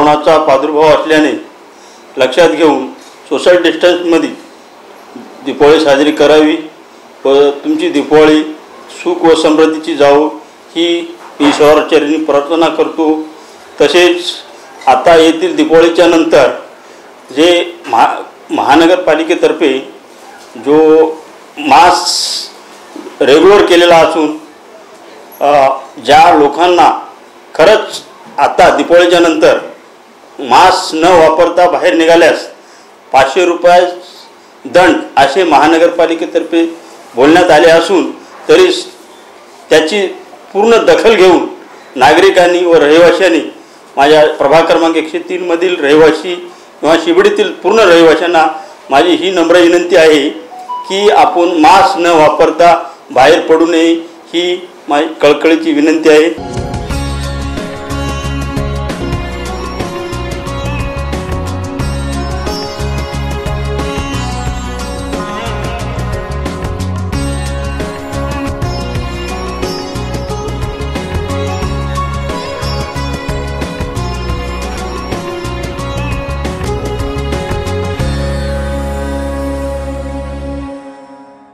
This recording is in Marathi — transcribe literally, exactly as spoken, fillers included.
कोरोनाचा प्रादुर्भाव असल्याने लक्षात घेऊन सोशल डिस्टन्समध्ये दीपावली साजरी करावी व तुमची दीपावली सुख व समृद्धीची जावो ही मी ईश्वराचरणी प्रार्थना करतो। तसेच आता येथील दीपावलीच्या नंतर जे महा महानगरपालिकेतर्फे जो मास्क रेग्युलर केलेला असून ज्या लोकांना खरंच आता दीपावलीच्या नंतर मास्क न वापरता बाहेर निघाल्यास पाचशे रुपये दंड असे महानगरपालिकेतर्फे बोलण्यात आले असून तरी त्याची पूर्ण दखल घेऊन नागरिकांनी व रहिवाशांनी माझ्या प्रभाग क्रमांक एकशे तीन मधील रहिवासी किंवा शिबडीतील पूर्ण रहिवाशांना माझी ही नम्र विनंती आहे की आपण मास्क न वापरता बाहेर पडू नये ही माझी कळकळीची विनंती आहे।